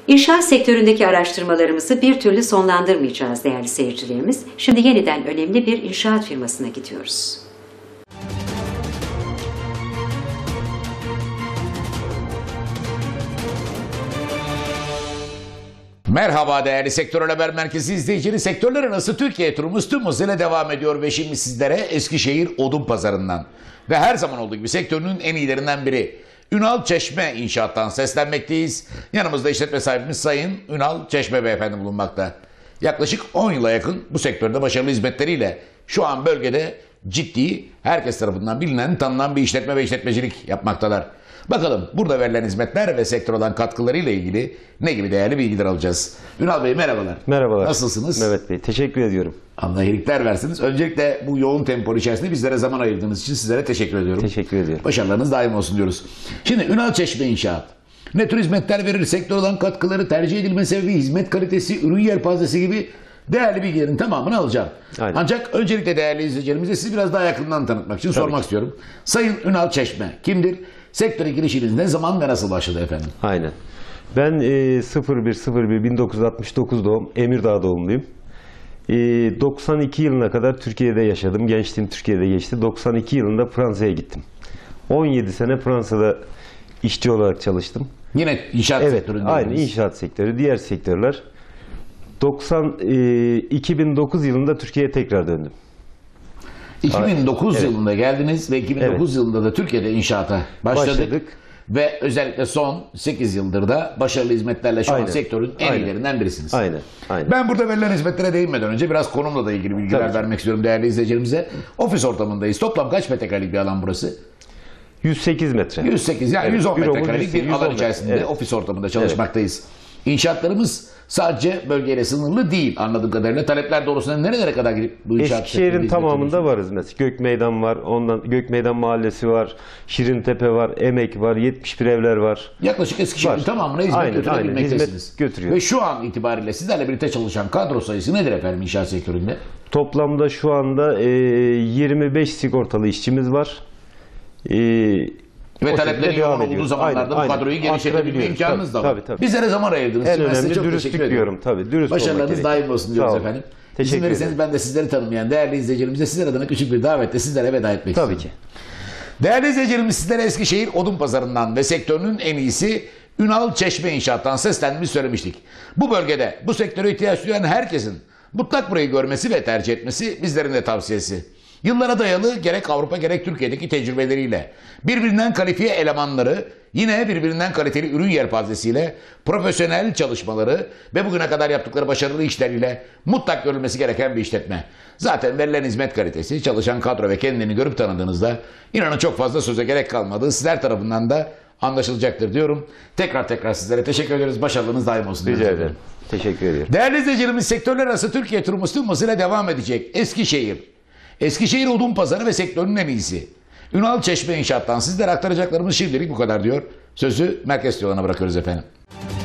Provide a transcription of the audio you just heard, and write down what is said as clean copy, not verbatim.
İnşaat sektöründeki araştırmalarımızı bir türlü sonlandırmayacağız değerli seyircilerimiz. Şimdi yeniden önemli bir inşaat firmasına gidiyoruz. Merhaba değerli Sektör Haber Merkezi izleyicileri. Sektörler arası Türkiye turumuz tüm hızıyla devam ediyor ve şimdi sizlere Eskişehir Odunpazarı'ndan ve her zaman olduğu gibi sektörünün en iyilerinden biri Ünal Çeşme İnşaat'tan seslenmekteyiz. Yanımızda işletme sahibimiz Sayın Ünal Çeşme Beyefendi bulunmakta. Yaklaşık 10 yıla yakın bu sektörde başarılı hizmetleriyle şu an bölgede ciddi, herkes tarafından bilinen, tanınan bir işletme ve işletmecilik yapmaktalar. Bakalım burada verilen hizmetler ve sektör olan katkılarıyla ilgili ne gibi değerli bilgiler alacağız. Ünal Bey merhabalar. Merhabalar. Nasılsınız? Mehmet Bey teşekkür ediyorum. Allah iyilikler versiniz. Öncelikle bu yoğun tempo içerisinde bizlere zaman ayırdığınız için sizlere teşekkür ediyorum. Teşekkür ediyorum. Başarılarınız daim olsun diyoruz. Şimdi Ünal Çeşme İnşaat. Ne tür hizmetler verir? Sektör olan katkıları, tercih edilme sebebi, hizmet kalitesi, ürün yelpazesi gibi değerli bilgilerin tamamını alacağım. Aynen. Ancak öncelikle değerli izleyicilerimize sizi biraz daha yakından tanıtmak için sormak istiyorum. Sayın Ünal Çeşme kimdir? Sektöre girişiniz ne zaman ve nasıl başladı efendim? Aynen. Ben 01.01.1969 doğum, Emirdağ doğumluyum. 92 yılına kadar Türkiye'de yaşadım. Gençliğim Türkiye'de geçti. 92 yılında Fransa'ya gittim. 17 sene Fransa'da işçi olarak çalıştım. Yine inşaat Evet, sektöründe. aynı inşaat sektörü, diğer sektörler. 2009 yılında Türkiye'ye tekrar döndüm. 2009 Evet. yılında geldiniz ve 2009 yılında da Türkiye'de inşaata başladık. Ve özellikle son 8 yıldır da başarılı hizmetlerle şu an sektörün en iyilerinden birisiniz. Aynen. Ben burada verilen hizmetlere değinmeden önce biraz konumla da ilgili bilgiler vermek istiyorum değerli izleyicilerimize. Ofis ortamındayız. Toplam kaç metrekarelik bir alan burası? 108 metre. 108 yani 110 büromuz metrekarelik bir 110 alan içerisinde ofis ortamında çalışmaktayız. İnşaatlarımız sadece bölgeyle sınırlı değil anladığım kadarıyla. Talepler doğrusunda nerelere kadar gidip bu inşaat Eskişehir'in tamamında varız mesela. Gökmeydan var, ondan Gökmeydan Mahallesi var, Şirintepe var, Emek var, 71 evler var. Yaklaşık Eskişehir'in tamamına hizmet götürebilmektesiniz. Hizmet götürüyor. Ve şu an itibariyle sizlerle birlikte çalışan kadro sayısı nedir efendim inşaat sektöründe? Toplamda şu anda 25 sigortalı işçimiz var. Ve taleplerin yoğun olduğu zamanlarda bu kadroyu genişletebilme imkanınız da var. Tabii. Bizlere zaman ayırdığınız en için ben size önemli çok dürüstlük teşekkür ediyorum. diyorum. Dürüst Başarılarınız daim olsun diyoruz efendim. İzin verirseniz ben de sizleri tanımayan değerli izleyicilerimize sizler adına küçük bir davetle sizlere veda etmek istiyorum. Tabii ki. Değerli izleyicilerimiz sizlere Eskişehir Odunpazarı'ndan ve sektörünün en iyisi Ünal Çeşme İnşaat'tan seslendiğimizi söylemiştik. Bu bölgede bu sektöre ihtiyaç duyan herkesin mutlak burayı görmesi ve tercih etmesi bizlerin de tavsiyesi. Yıllara dayalı gerek Avrupa gerek Türkiye'deki tecrübeleriyle birbirinden kalifiye elemanları yine birbirinden kaliteli ürün yelpazesiyle profesyonel çalışmaları ve bugüne kadar yaptıkları başarılı işleriyle mutlak görülmesi gereken bir işletme. Zaten verilen hizmet kalitesi, çalışan kadro ve kendini görüp tanıdığınızda inanın çok fazla söze gerek kalmadığı sizler tarafından da anlaşılacaktır diyorum. Tekrar sizlere teşekkür ediyoruz. Başarılarınız daim olsun. Rica ederim. Teşekkür ediyorum. Değerli izleyicilerimiz sektörler arası Türkiye turumuz tüm hızıyla devam edecek. Eskişehir Odunpazarı ve sektörünün en iyisi Ünal Çeşme İnşaat'tan sizlere aktaracaklarımız şimdilik bu kadar diyor. Sözü merkez yoluna bırakıyoruz efendim.